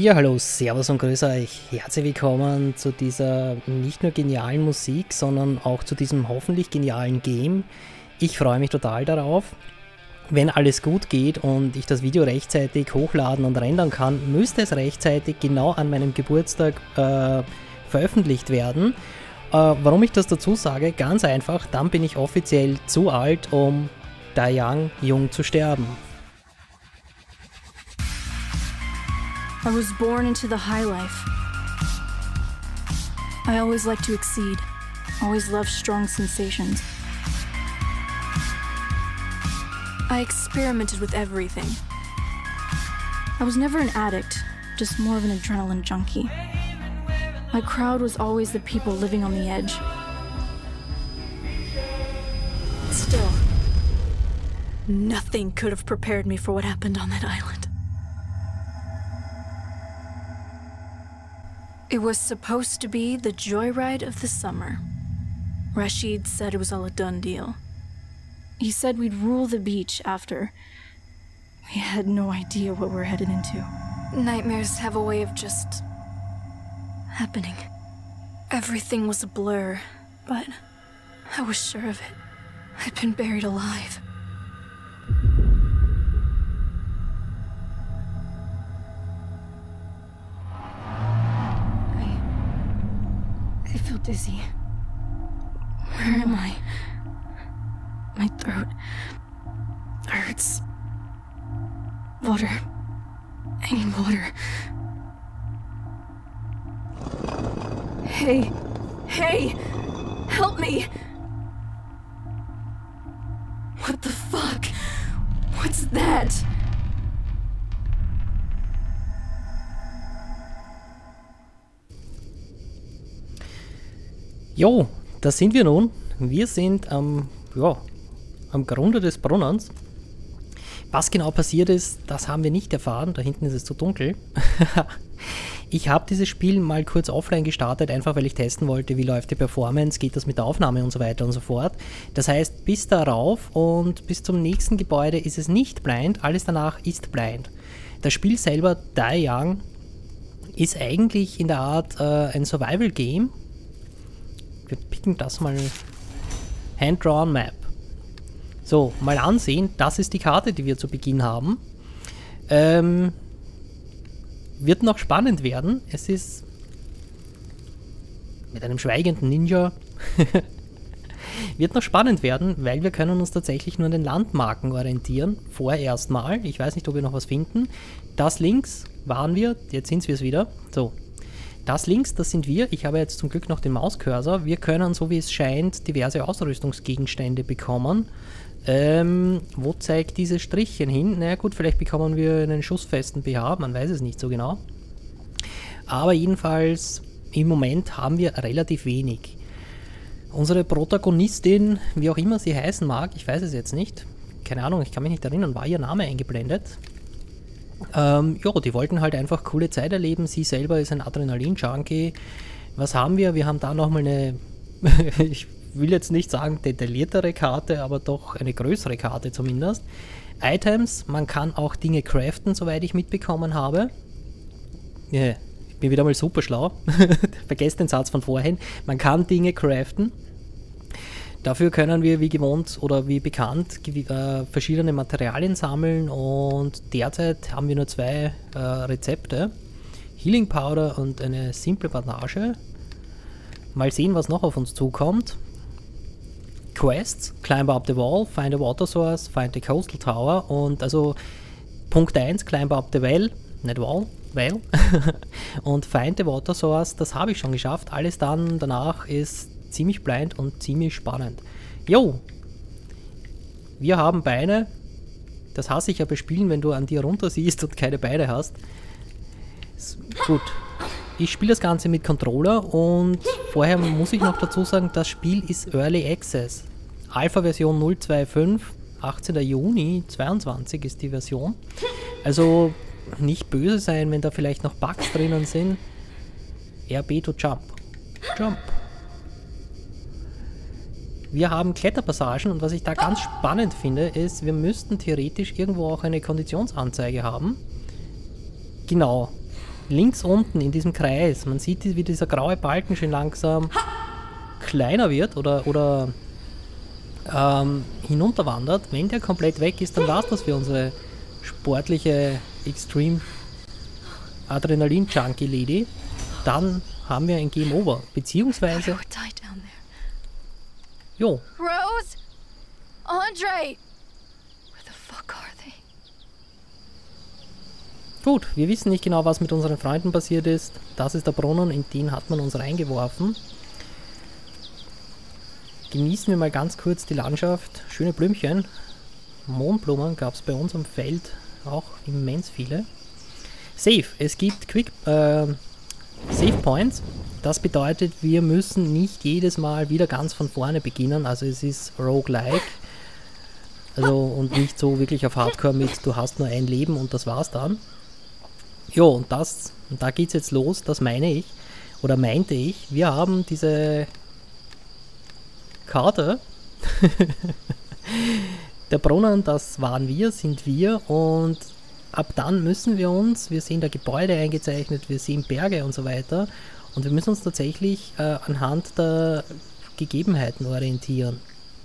Ja, hallo, servus und grüße euch. Herzlich willkommen zu dieser nicht nur genialen Musik, sondern auch zu diesem hoffentlich genialen Game. Ich freue mich total darauf. Wenn alles gut geht und ich das Video rechtzeitig hochladen und rendern kann, müsste es rechtzeitig genau an meinem Geburtstag veröffentlicht werden. Warum ich das dazu sage? Ganz einfach, dann bin ich offiziell zu alt, um Die Young jung zu sterben. I was born into the high life. I always like to exceed, always love strong sensations. I experimented with everything. I was never an addict, just more of an adrenaline junkie. My crowd was always the people living on the edge. Still, nothing could have prepared me for what happened on that island. It was supposed to be the joyride of the summer. Rashid said it was all a done deal. He said we'd rule the beach after. We had no idea what we're headed into. Nightmares have a way of just happening. Everything was a blur, but I was sure of it. I'd been buried alive. I feel dizzy. Where am I? My throat hurts. Water. I need water. Hey! Hey! Help me! What the fuck? What's that? Jo, da sind wir nun. Wir sind am Grunde des Brunnens. Was genau passiert ist, das haben wir nicht erfahren. Da hinten ist es zu dunkel. Ich habe dieses Spiel mal kurz offline gestartet, einfach weil ich testen wollte, wie läuft die Performance, geht das mit der Aufnahme und so weiter und so fort. Das heißt, bis darauf und bis zum nächsten Gebäude ist es nicht blind, alles danach ist blind. Das Spiel selber, Die Young, ist eigentlich in der Art ein Survival-Game. Wir picken das mal. Hand-Drawn Map. So, mal ansehen. Das ist die Karte, die wir zu Beginn haben. Wird noch spannend werden. Es ist mit einem schweigenden Ninja. Wird noch spannend werden, weil wir können uns tatsächlich nur an den Landmarken orientieren. Vorerst mal. Ich weiß nicht, ob wir noch was finden. Das links waren wir. Jetzt sind wir es wieder. So. Das links, das sind wir. Ich habe jetzt zum Glück noch den Mauscursor. Wir können, so wie es scheint, diverse Ausrüstungsgegenstände bekommen. Wo zeigt diese Strichchen hin? Naja gut, vielleicht bekommen wir einen schussfesten BH, man weiß es nicht so genau. Aber jedenfalls, im Moment haben wir relativ wenig. Unsere Protagonistin, wie auch immer sie heißen mag, ich weiß es jetzt nicht. Keine Ahnung, ich kann mich nicht erinnern, war ihr Name eingeblendet? Ja, die wollten halt einfach coole Zeit erleben. Sie selber ist ein Adrenalin-Junkie. Was haben wir? Wir haben da nochmal eine, ich will jetzt nicht sagen detailliertere Karte, aber doch eine größere Karte zumindest. Items, man kann auch Dinge craften, soweit ich mitbekommen habe. Yeah, ich bin wieder mal super schlau. Vergesst den Satz von vorhin. Man kann Dinge craften. Dafür können wir wie gewohnt oder wie bekannt verschiedene Materialien sammeln und derzeit haben wir nur zwei Rezepte. Healing Powder und eine simple Bandage. Mal sehen, was noch auf uns zukommt. Quests, climb up the wall, find a water source, find the coastal tower und also Punkt 1, climb up the well, nicht wall, well und find the water source, das habe ich schon geschafft. Alles dann danach ist ziemlich blind und ziemlich spannend. Jo, wir haben Beine. Das hasse ich ja bei Spielen, wenn du an dir runter siehst und keine Beine hast. Gut, ich spiele das Ganze mit Controller und vorher muss ich noch dazu sagen, das Spiel ist Early Access. Alpha-Version 0.2.5, 18. Juni 22 ist die Version. Also nicht böse sein, wenn da vielleicht noch Bugs drinnen sind. RB to jump. Jump. Wir haben Kletterpassagen und was ich da ganz spannend finde, ist, wir müssten theoretisch irgendwo auch eine Konditionsanzeige haben. Genau. links unten in diesem Kreis, man sieht, wie dieser graue Balken schon langsam kleiner wird oder hinunterwandert. Wenn der komplett weg ist, dann war es das für unsere sportliche Extreme Adrenalin-Junkie Lady. Dann haben wir ein Game Over. Beziehungsweise... Jo. Rose? Andre? Where the fuck are they? Gut, wir wissen nicht genau, was mit unseren Freunden passiert ist. Das ist der Brunnen, in den hat man uns reingeworfen. Genießen wir mal ganz kurz die Landschaft. Schöne Blümchen. Mohnblumen gab es bei uns am Feld auch immens viele. Save. Es gibt Save Points. Das bedeutet, wir müssen nicht jedes Mal wieder ganz von vorne beginnen. Also es ist Roguelike. Also und nicht so wirklich auf Hardcore mit, du hast nur ein Leben und das war's dann. Jo, und da geht's jetzt los, das meine ich. Oder meinte ich. Wir haben diese Karte. Der Brunnen, das waren wir, sind wir, und ab dann müssen wir sehen da Gebäude eingezeichnet, wir sehen Berge und so weiter, und wir müssen uns tatsächlich anhand der Gegebenheiten orientieren.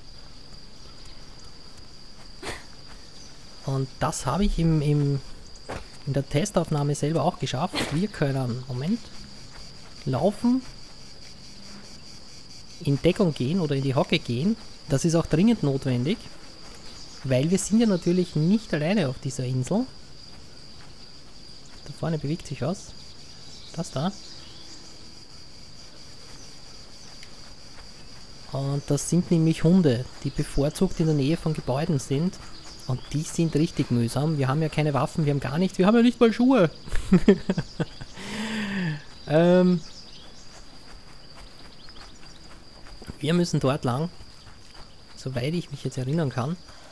Und das habe ich in der Testaufnahme selber auch geschafft. Wir können, Moment, laufen, in Deckung gehen oder in die Hocke gehen. Das ist auch dringend notwendig, weil wir sind ja natürlich nicht alleine auf dieser Insel. Da vorne bewegt sich was. Das da. Und das sind nämlich Hunde, die bevorzugt in der Nähe von Gebäuden sind. Und die sind richtig mühsam. Wir haben ja keine Waffen, wir haben gar nichts. Wir haben ja nicht mal Schuhe. Wir müssen dort lang, soweit ich mich jetzt erinnern kann.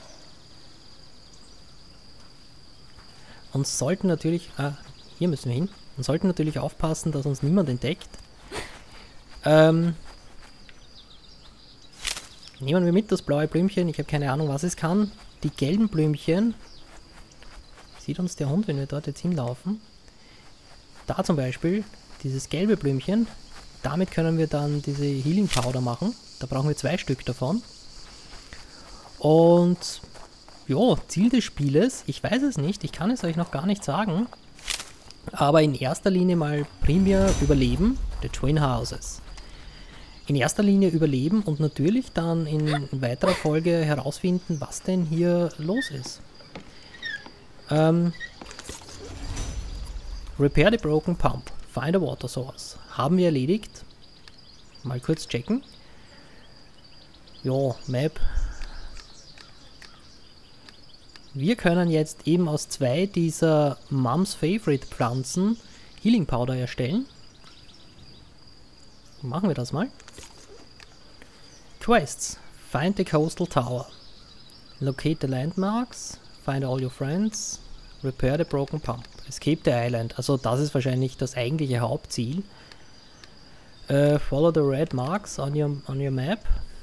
Und sollten natürlich... hier müssen wir hin. Und sollten natürlich aufpassen, dass uns niemand entdeckt. Nehmen wir mit das blaue Blümchen. Ich habe keine Ahnung, was es kann. Die gelben Blümchen. Sieht uns der Hund, wenn wir dort jetzt hinlaufen. Da zum Beispiel, dieses gelbe Blümchen. Damit können wir dann diese Healing Powder machen. Da brauchen wir 2 Stück davon. Und ja, Ziel des Spieles, ich weiß es nicht, ich kann es euch noch gar nicht sagen. Aber in erster Linie mal primär überleben, the Twin Houses. In erster Linie überleben und natürlich dann in weiterer Folge herausfinden, was denn hier los ist. Repair the broken pump. Find a water source. Haben wir erledigt. Mal kurz checken. Ja, Map. Wir können jetzt eben aus 2 dieser Mums Favorite Pflanzen Healing Powder erstellen. Machen wir das mal. Quests. Find the coastal tower. Locate the landmarks. Find all your friends. Repair the broken pump. Escape the island. Also das ist wahrscheinlich das eigentliche Hauptziel. Follow the red marks on your map.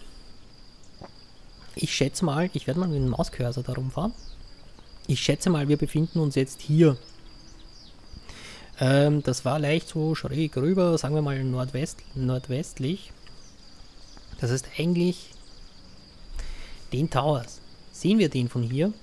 Ich schätze mal, ich werde mal mit dem Mauscursor da rumfahren. Ich schätze mal, wir befinden uns jetzt hier. Das war leicht so schräg rüber, sagen wir mal nordwestlich. Das ist eigentlich den Towers. Sehen wir den von hier?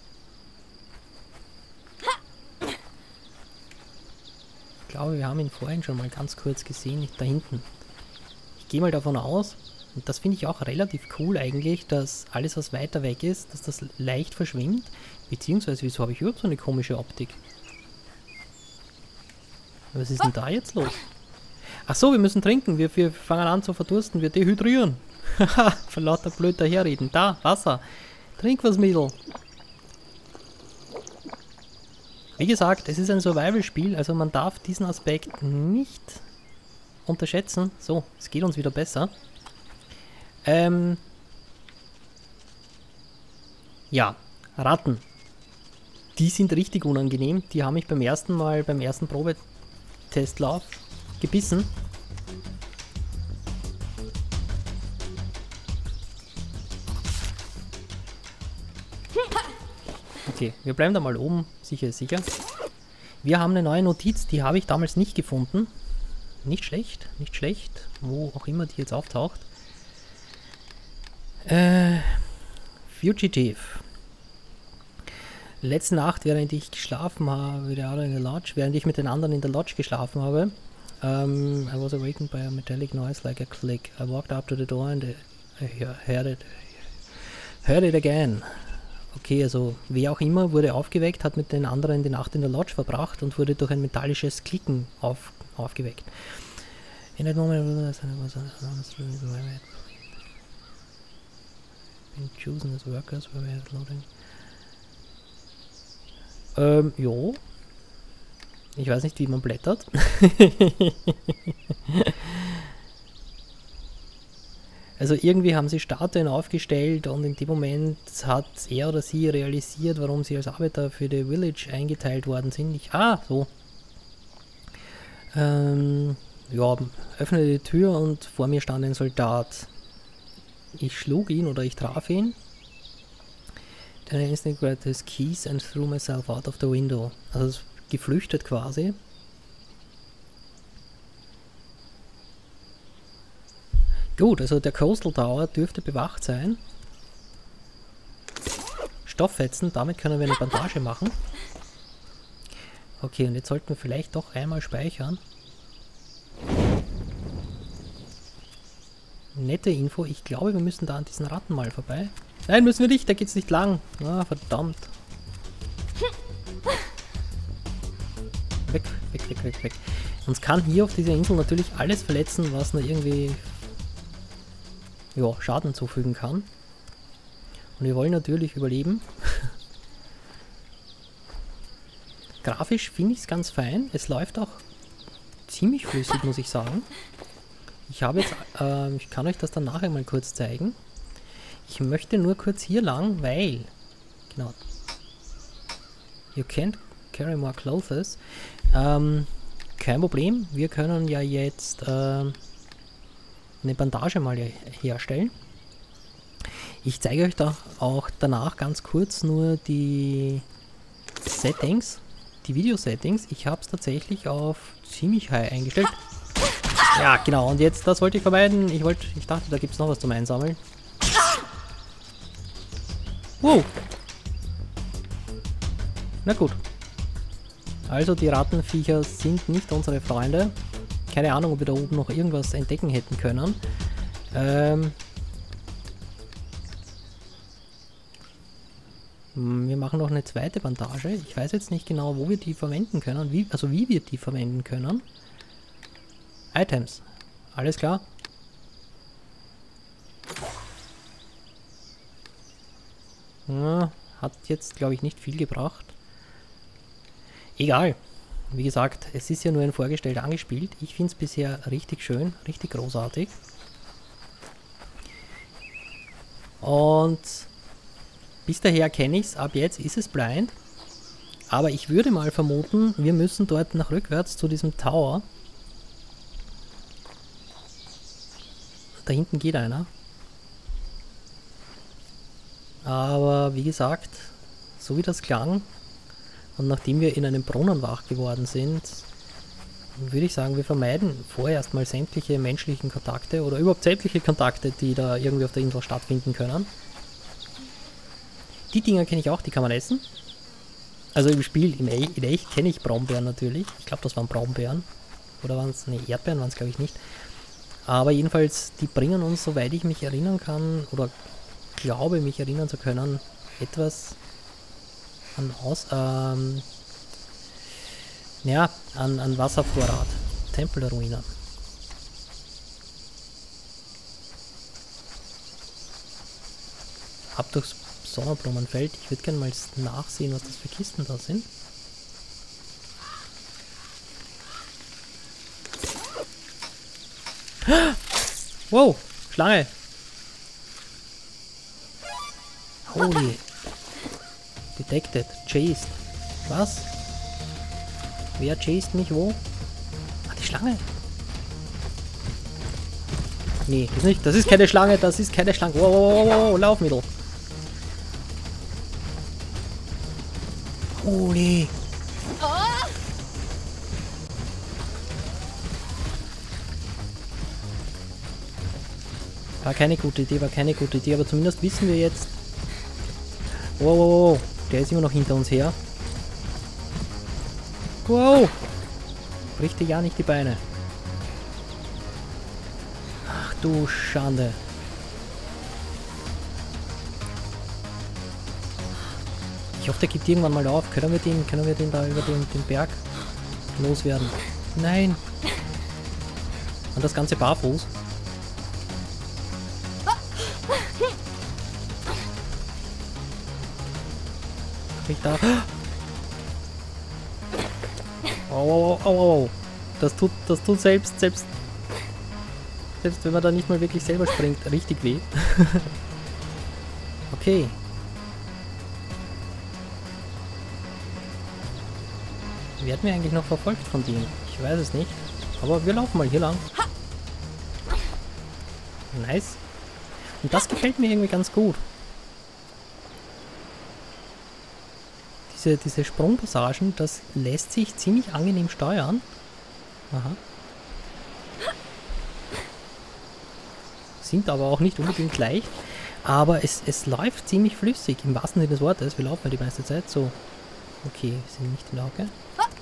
Ich glaube, wir haben ihn vorhin schon mal ganz kurz gesehen, da hinten. Ich gehe mal davon aus, und das finde ich auch relativ cool eigentlich, dass alles, was weiter weg ist, dass das leicht verschwindet. Beziehungsweise, wieso habe ich überhaupt so eine komische Optik? Was ist denn da jetzt los? Ach so, wir müssen trinken. Wir fangen an zu verdursten. Wir dehydrieren. Haha, von lauter blöd daherreden. Da, Wasser. Trinkwassermittel. Wie gesagt, es ist ein Survival-Spiel, also man darf diesen Aspekt nicht unterschätzen. So, es geht uns wieder besser. Ja, Ratten. Die sind richtig unangenehm. Die haben mich beim ersten Probetestlauf gebissen. Okay, wir bleiben da mal oben. Sicher ist sicher. Wir haben eine neue Notiz, die habe ich damals nicht gefunden. Nicht schlecht, nicht schlecht. Wo auch immer die jetzt auftaucht. Fugitive. Letzte Nacht, während ich geschlafen habe, während ich mit den anderen in der Lodge geschlafen habe, I was awakened by a metallic noise like a click. I walked up to the door and I heard it again. Okay, also wer auch immer wurde aufgeweckt, hat mit den anderen die Nacht in der Lodge verbracht und wurde durch ein metallisches Klicken aufgeweckt. In that moment been chosen as workers where we had loading. Jo. Ich weiß nicht, wie man blättert. Also irgendwie haben sie Statuen aufgestellt und in dem Moment hat er oder sie realisiert, warum sie als Arbeiter für die Village eingeteilt worden sind. So. Ja, öffnete die Tür und vor mir stand ein Soldat. Ich schlug ihn oder ich traf ihn. Then I instantly grabbed his keys and threw myself out of the window. Also geflüchtet quasi. Gut, also der Coastal Tower dürfte bewacht sein. Stofffetzen, damit können wir eine Bandage machen. Okay, und jetzt sollten wir vielleicht doch einmal speichern. Nette Info, ich glaube, wir müssen da an diesen Ratten mal vorbei. Nein, müssen wir nicht, da geht's nicht lang. Ah, verdammt. Weg, weg, weg, weg, weg. Uns kann hier auf dieser Insel natürlich alles verletzen, was nur irgendwie Schaden zufügen kann. Und wir wollen natürlich überleben. Grafisch finde ich es ganz fein. Es läuft auch ziemlich flüssig, muss ich sagen. Ich habe jetzt, ich kann euch das dann nachher mal kurz zeigen. Ich möchte nur kurz hier lang, weil, genau, you can't carry more clothes. Kein Problem, wir können ja jetzt eine Bandage mal herstellen. Ich zeige euch da auch danach ganz kurz nur die Settings, die Video-Settings. Ich habe es tatsächlich auf ziemlich high eingestellt. Ja, genau, und jetzt, das wollte ich vermeiden. Ich dachte, da gibt es noch was zum Einsammeln. Wow! Na gut. Also die Rattenviecher sind nicht unsere Freunde. Keine Ahnung, ob wir da oben noch irgendwas entdecken hätten können. Wir machen noch eine zweite Bandage. Ich weiß jetzt nicht genau, wo wir die verwenden können. Wie wir die verwenden können. Items. Alles klar. Ja, hat jetzt, glaube ich, nicht viel gebracht. Egal. Wie gesagt, es ist ja nur ein vorgestellt angespielt. Ich finde es bisher richtig schön, richtig großartig. Und bis daher kenne ich es. Ab jetzt ist es blind. Aber ich würde mal vermuten, wir müssen dort nach rückwärts zu diesem Tower. Da hinten geht einer. Aber wie gesagt, so wie das klang und nachdem wir in einem Brunnen wach geworden sind, würde ich sagen, wir vermeiden vorerst mal sämtliche menschlichen Kontakte oder überhaupt sämtliche Kontakte, die da irgendwie auf der Insel stattfinden können. Die Dinger kenne ich auch, die kann man essen. Also im Spiel, in echt kenne ich Brombeeren natürlich. Ich glaube, das waren Brombeeren. Oder waren es, ne, Erdbeeren waren es glaube ich nicht. Aber jedenfalls, die bringen uns, soweit ich mich erinnern kann, oder glaube mich erinnern zu können, etwas an an Wasservorrat. Tempel der Ruine. Ab durchs Sonnenblumenfeld. Ich würde gerne mal nachsehen, was das für Kisten da sind. Wow, Schlange. Holy. Detected. Chased. Was? Wer chased mich wo? Ah, die Schlange. Nee, das nicht. Das ist keine Schlange, das ist keine Schlange. Wow, wow, wow, wow, Laufmittel. Holy. War keine gute Idee, aber zumindest wissen wir jetzt... Wow, der ist immer noch hinter uns her. Wow! Bricht dir ja nicht die Beine. Ach du Schande. Ich hoffe, der gibt irgendwann mal auf. Können wir den da über den Berg loswerden? Nein! Und das Ganze barfuß. Ich da... Oh. Das tut selbst wenn man da nicht mal wirklich selber springt, richtig weh. Okay. Werden wir eigentlich noch verfolgt von denen? Ich weiß es nicht. Aber wir laufen mal hier lang. Nice. Und das gefällt mir irgendwie ganz gut. Diese Sprungpassagen, das lässt sich ziemlich angenehm steuern. Aha. Sind aber auch nicht unbedingt leicht. Aber es läuft ziemlich flüssig, im wahrsten Sinne des Wortes. Wir laufen ja die meiste Zeit so. Okay, wir sind nicht in der Hocke.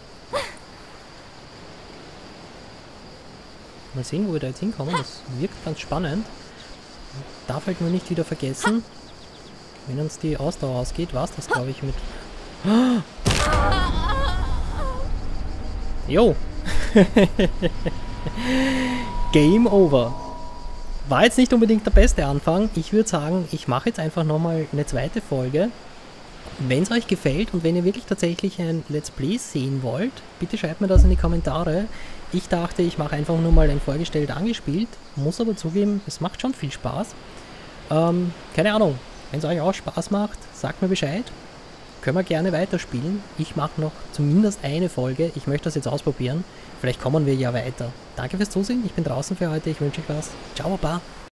Mal sehen, wo wir da jetzt hinkommen. Das wirkt ganz spannend. Darf halt nur nicht wieder vergessen, wenn uns die Ausdauer ausgeht, war es das, glaube ich, mit... Jo! Game over. War jetzt nicht unbedingt der beste Anfang. Ich würde sagen, ich mache jetzt einfach nochmal eine zweite Folge. Wenn es euch gefällt und wenn ihr wirklich tatsächlich ein Let's Play sehen wollt, bitte schreibt mir das in die Kommentare. Ich dachte, ich mache einfach nur mal ein vorgestellt angespielt, muss aber zugeben, es macht schon viel Spaß. Keine Ahnung, wenn es euch auch Spaß macht, sagt mir Bescheid. Können wir gerne weiterspielen. Ich mache noch zumindest eine Folge. Ich möchte das jetzt ausprobieren. Vielleicht kommen wir ja weiter. Danke fürs Zusehen. Ich bin draußen für heute. Ich wünsche euch was. Ciao, Baba.